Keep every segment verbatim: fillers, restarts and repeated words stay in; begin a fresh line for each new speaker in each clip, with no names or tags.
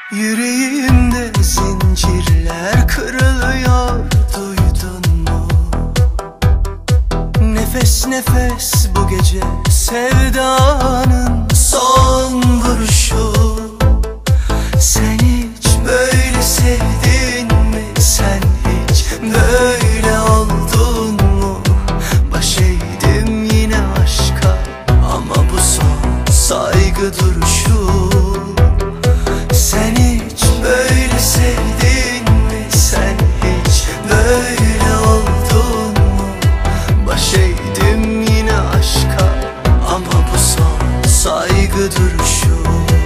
Yüreğimde zincirler kırılıyor, duydun mu? Nefes nefes bu gece sevdanın son vuruşu. Sen hiç böyle sevdin mi? Sen hiç böyle oldun mu? Baş eğdim yine aşka, ama bu son saygı duruşu. Sen hiç böyle sevdin mi? Sen hiç böyle oldun mu? Baş eğdim yine aşka, ama bu son saygı duruşu.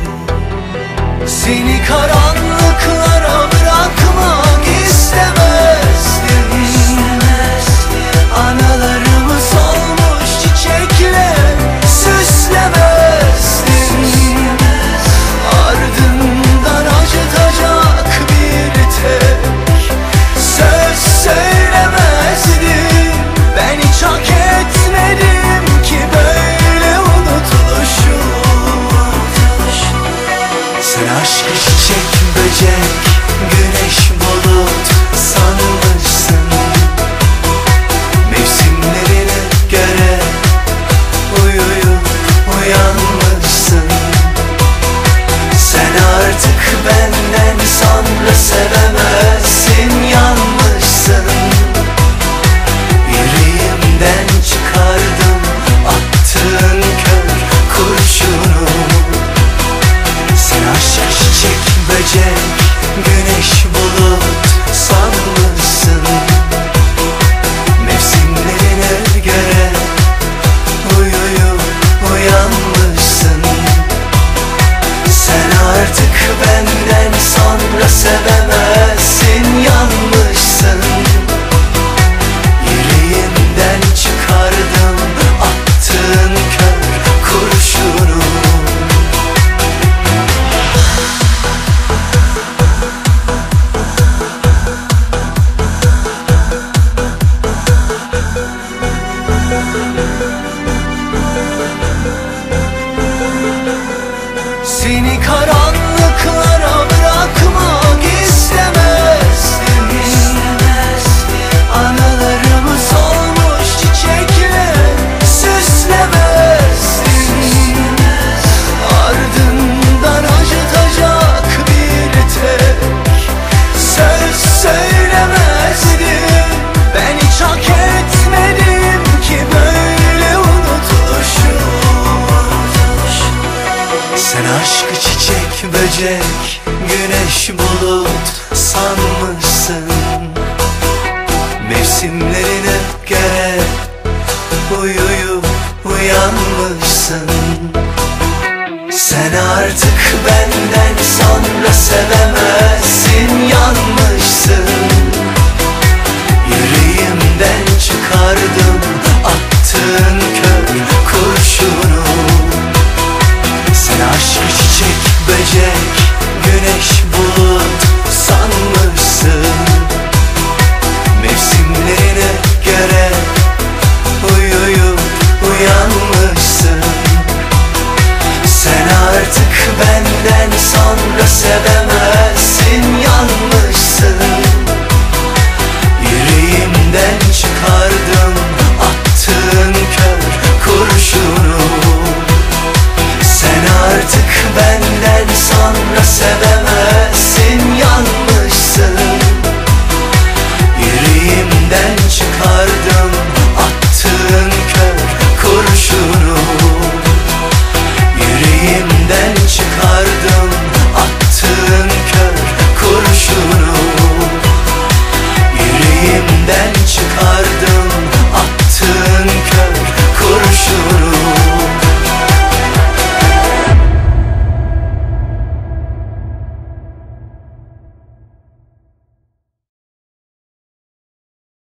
Seni karanlıklara bırakmak istemezdim. Anılarımı solmuş çiçekle süslemezdim. Ardından acıtacak bir tek söz söylemezdim. Ben hiç hak etmedim ki böyle unutuluşu. Sen aşkı çiçek böcek, güneş bulut sanmışsın. Mevsimlerine göre uyuyup uyanmışsın. Sen artık benden sonra sevemezsin, yanmışsın. Yüreğimden çıkardım attığın kör kurşunu. Sen aşk çiçek böcek, güneş bulut sanmışsın. Mevsimlerine göre uyuyup uyanmışsın. Sen artık benden sonra sevemezsin, yanmışsın. Yüreğimden çıkardım attığın kör kurşunu. Seni karanlıklara bırakmak istemezdim. Anılarımı solmuş çiçekle süslemezdim. Ardından acıtacak bir tek söz söylemezdim. Ben hiç hak etmedim ki böyle unutuluşu. Sen aşkı çiçek böcek, güneş bulut sanmışsın. Mevsimlerine göre uyuyup uyanmışsın. Sen artık benden sonra sevemezsin, yanmışsın. Yüreğimden çıkardım attığın kör kurşunu. Sen aşk çiçek böcek, güneş bulut sanmışsın. Mevsimlerine göre uyuyup uyanmışsın. Sen artık benden sonra sevemezsin.